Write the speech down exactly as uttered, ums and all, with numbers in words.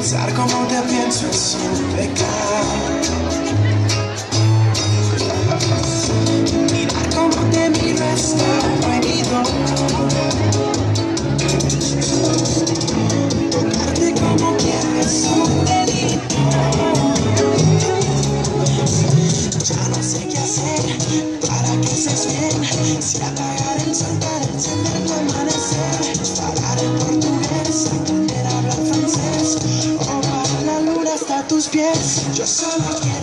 Pensar como te pienso es un pecado. Mirar como te miro está prohibido. Tocarte como quiero es un delito. Ya no sé qué hacer para que seas bien. Si apagar el sol para encender tu amanecer, parar el portugués, aprender a hablar francés, o bajar la luna hasta tus pies. Yo solo quiero